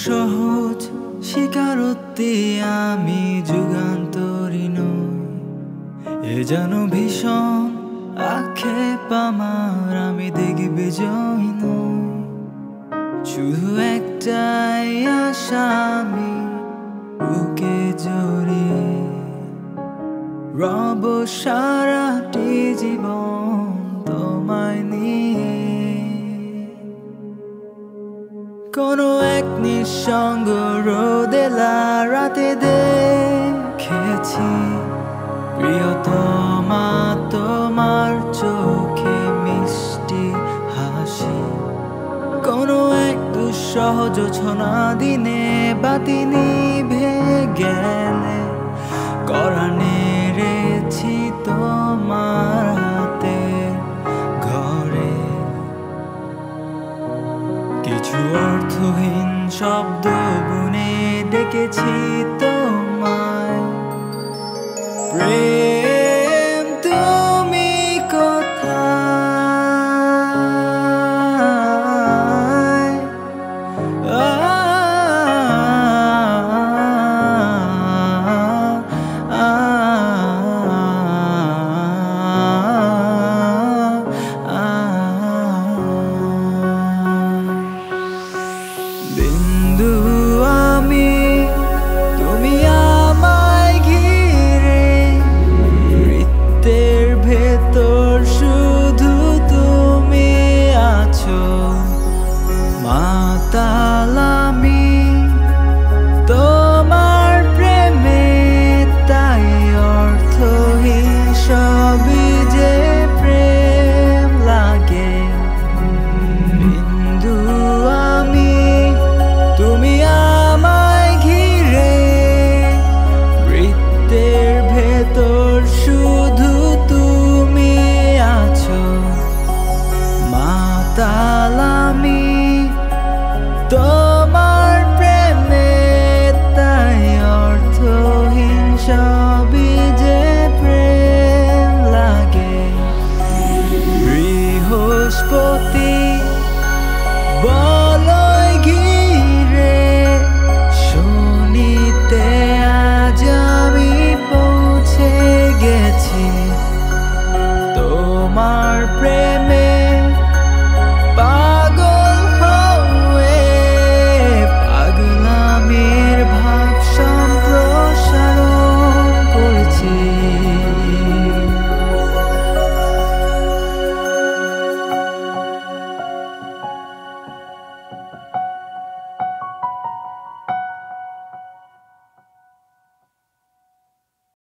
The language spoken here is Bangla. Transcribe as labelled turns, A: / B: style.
A: সহজ স্বীকারোক্তি আমি যুগান্তরী নই, এ যেন ভীষণ আক্ষেপ আমার, আমি দিগ্বিজয়ী নই। শুধু একটাই আশা আমি বুকে জড়িয়ে রব সারাটি জীবন তোমায় নিয়ে। কোনো এক নিঃসঙ্গ রোদেলা রাতে দেখেছি প্রিয়তমা তোমার চোখে মিষ্টি হাসি। কোনো এক দুঃসহজ ছোনা দিনে বাতি নিভে গেলে কড়া নেড়েছি তোমার হাতে ঘরে। কিছু অর্থহীন শব্দ বুনে ডেকেছি তোমায় প্রেম।